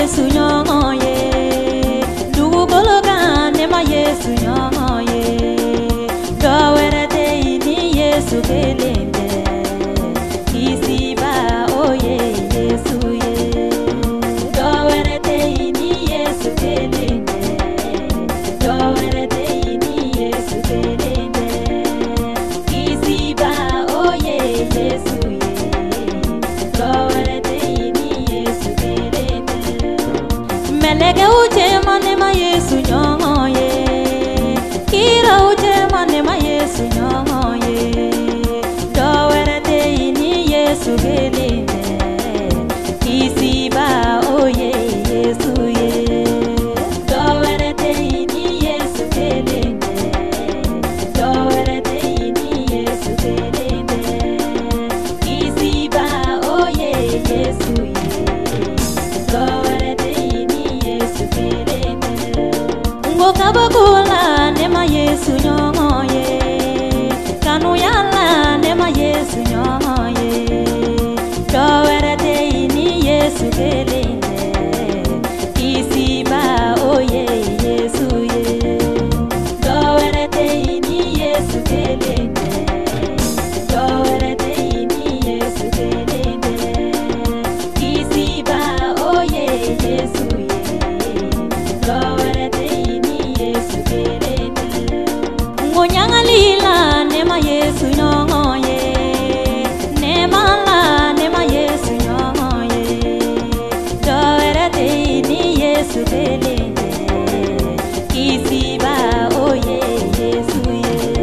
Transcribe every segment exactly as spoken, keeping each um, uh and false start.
Yesu nyoye Dugugologa nema Yesu nyoye Dowere te ini Yesu kelende Isiba oye Yesu ye Dowere te ini Yesu kelende Dowere te ini Yesu kelende Isiba oye Yesu ye Dowere te ini Yesu kelende Melege uje manema Yesu nyoye Kira uje manema Yesu nyoye Dowere te ini Yesu kelende Isiba oye Yesu ye Dowere te ini Yesu kelende Dowere te ini Yesu kelende Isiba oye Yesu ye Dowere te ini Yesu kelende Ngokabakula nema Yesu nyoye Kanu yala nema Yesu nyoye Dowere te ini Yesu kelende Isiba oye Yesu ye Dowere te ini Yesu kelende Dowere te ini Yesu kelende Isiba oye Yesu ye Dowere te ini Yesu kelende Ngonyangalila nema Yesu nyoye Nema la nema Yesu nyoye Dowere te ini Yesu kelende Isiba oye Yesu ye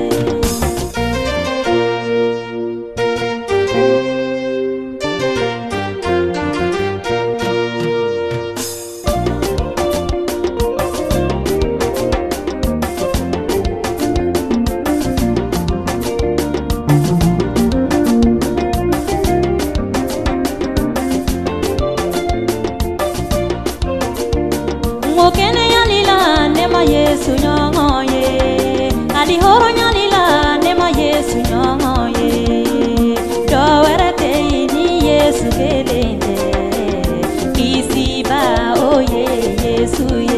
Ngokene yalila nema Yesu nyoye Ali horo nyalila nema Yesu nyoye Dowere te ini Yesu kelende Isiba oye Yesu ye